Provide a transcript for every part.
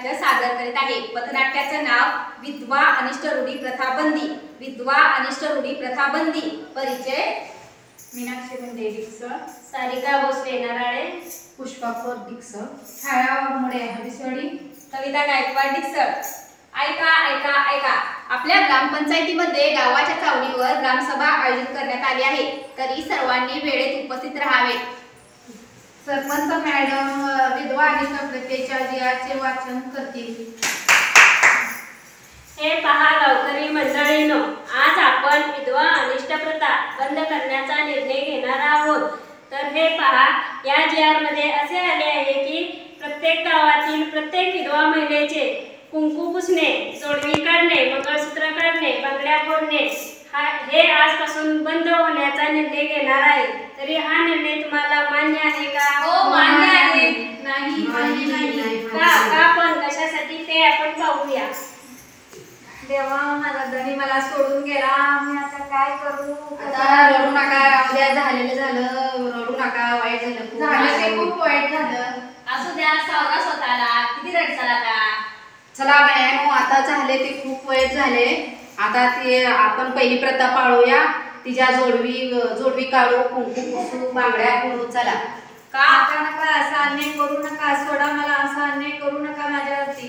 पथनाट्य सादर करीत आहे। पथनाट्याचं नाव विधवा अनिष्ट रूढी प्रथा बंदी। विधवा अनिष्ट रूढी प्रथा बंदी। परिचय मीनाक्षी बंदे डिक्सळ, सारिका भोसले नराळे, पुष्पा खोत डिक्सळ, छाया वाघमोडे हरिसवाडी, कविता गायकवाड डिक्सळ। ऐका ऐका ऐका, आपल्या ग्रामपंचायतीमध्ये गावाच्या चावडीवर ग्रामसभा आयोजित करण्यात आली आहे, तरी सर्वांनी वेळेत उपस्थित राहावे। सरपंच मॅडम विधवा अनिष्ट प्रथेच्या जियाचे वाचन करतील। हे पहा गावकरी मंडळींनो, आज आपण विधवा अनिष्ट प्रथा बंद करण्याचा निर्णय घेणार आहोत। तर हे पहा, या जिआर मध्ये असे आले आहे की प्रत्येक गावातील प्रत्येक विधवा महिलेचे कुंकू पुसणे, जोडवी काढणे, मंगळसूत्र काढणे, बांगड्या फोडणे हे आजपासून बंद होण्याचा निर्णय घेणार आहे। तरी हा निर्णय तुम्हाला मान्य आहे का? हो, मान्य आहे। नाही मान्य नाही। का पण कशासाठी ते आपण पाहूया। देवा, माझा धनी मला सोडून गेला, मी आता काय करू? आता रडू नका, उद्या झालेलं झालं, रडू नका, वाईट झालं ते खूप वाईट झालं। असू द्या, सावरा स्वतःला, किती रडसाल आता। चला बायानो, आता झाले ते खूप वाईट झाले। आता ते आपण पहिली प्रथा पाळूया, तिच्या जोडवी काढू, कुंकू पुसू, बांगड्या फोडू। चला। का नका असा अन्याय करू नका, सोडा मला, असा अन्याय करू नका माझ्यावरती।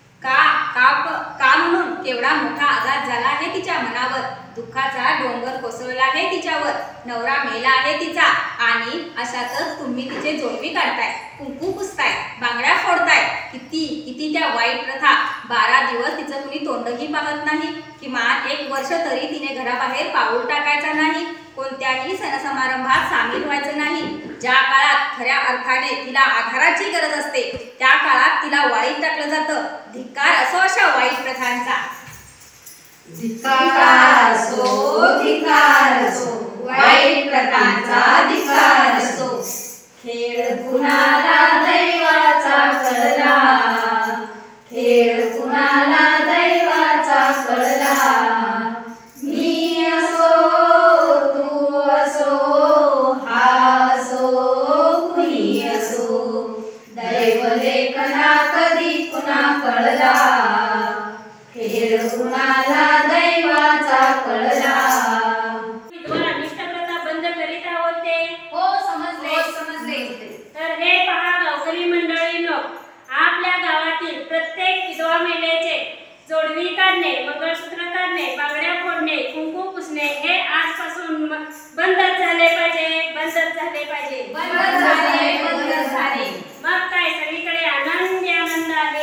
का म्हणून केवढा मोठा आघात झाला आहे तिच्या मनावर, दुःखाचा डोंगर कोसळला आहे तिच्यावर, नवरा मेला आहे तिचा, आणि अशातच तुम्ही तिचे जोडवी काढताय, कुंकू पुसताय, बांगड्या फोडताय। किती त्या वाईट प्रथा। 12 दिवस तिचं कुणी तोंडही पाहत नाही, किमान 1 वर्ष तरी तिने घराबाहेर पाऊल टाकायचं नाही, कोणत्याही सणसमारंभात सामील व्हायचं नाही। ज्या काळात खऱ्या अर्थाने तिला आधाराची गरज असते, त्या काळात तिला वाळीत टाकलं जातं। धिक्कार असो अशा वाईट प्रथांचा। धिक्कार असो, वाईट प्रथांचा धिक्कार असो। खेळ कुणाला दैवाचा कळला, खेळ कुणाला दैवाचा कळला। मी असो, तू असो, हा असो, कुणी असो, दैव लेखना कधी कुणा कळला, खेळ कुणाला दैवाचा कळला। विधवा अनिष्ट प्रथा बंद करीत आहोत ते? हो, समजले। तर हे पहा गावकरी मंडळींनो, आपल्या गावातील प्रत्येक विधवा महिलेचे जोडवी काढणे, मंगळसूत्र काढणे, बांगड्या फोडणे, कुंकू पुसणे हे आजपासून बंदच झाले पाहिजे, बंदच झाले पाहिजे। बंद झाले। मग काय सगळीकडे आनंदी आनंद आहे।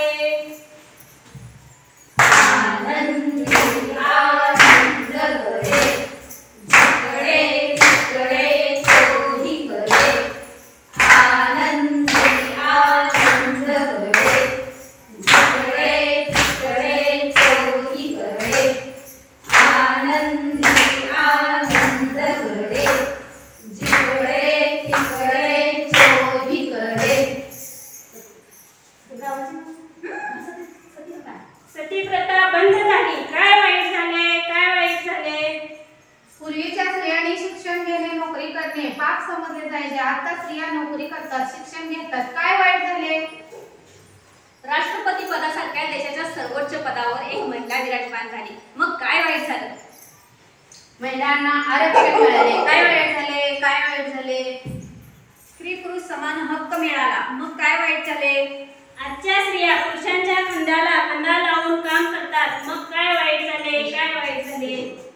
सती प्रथा बंद झाली, काय वाईट झाले, काय वाईट झाले? पूर्वीच्या स्त्रियांनी शिक्षण घेणे, नोकरी करणे पाप समजले जायचे, आता स्त्रिया नोकरी करतात, शिक्षण घेतात, काय वाईट झाले? राष्ट्रपती पदासारख्या देशाच्या सर्वोच्च पदावर एक महिला विराजमान झाली, मग काय वाईट झालं? महिलांना आरक्षण मिळाले, काय वाईट झाले, काय वाईट झाले? स्त्री पुरुष समान हक्क मिळाला, मग काय वाईट झाले? आजच्या स्त्रिया पुरुषांच्या खांद्याला खांदा लावून काम करतात, मग काय वाईट झाले, काय वाईट झाले?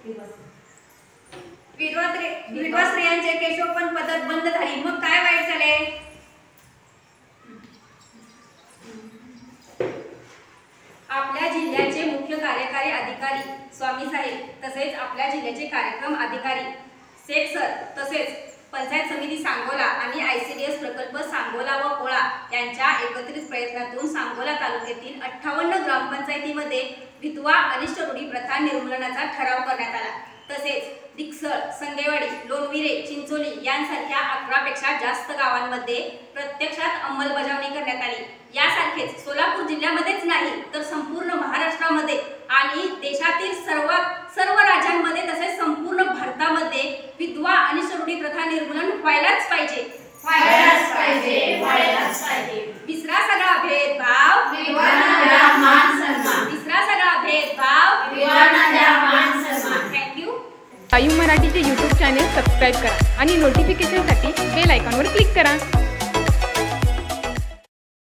विधवा स्त्रियांचे केशोपन पद्धत बंद झाली, मग काय वाईट झाले? आपल्या जिल्ह्याचे मुख्य कार्यकारी अधिकारी स्वामी साहेब, तसेच आपल्या जिल्ह्याचे कार्यक्रम अधिकारी शेख सर, तसेच पंचायत समिती सांगोला आणि ICDS प्रकल्प सांगोला व कोळा यांच्या एकत्रित प्रयत्नातून सांगोला तालुक्यातील 58 ग्रामपंचायतीमध्ये विधवा अनिष्ट रूढी प्रथा निर्मूलनाचा ठराव करण्यात आला। तसेच डिक्सळ, संगेवाडी, लोणविरे, चिंचोली यांसारख्या 11 पेक्षा जास्त गावांमध्ये प्रत्यक्षात अंमलबजावणी करण्यात आली। यासारखेच सोलापूर जिल्ह्यामध्येच नाही तर संपूर्ण महाराष्ट्रामध्ये आणि देशातील सर्व राज्यांमध्ये तसेच संपूर्ण भारतामध्ये विधवा अनिष्ट रूढी प्रथा निर्मूलन व्हायलाच पाहिजे। व्हायलाच पाहिजे। विसरा सगळा भेदभाव, सबस्क्राईब करा आणि नोटिफिकेशनसाठी बेल आयकॉनवर क्लिक करा.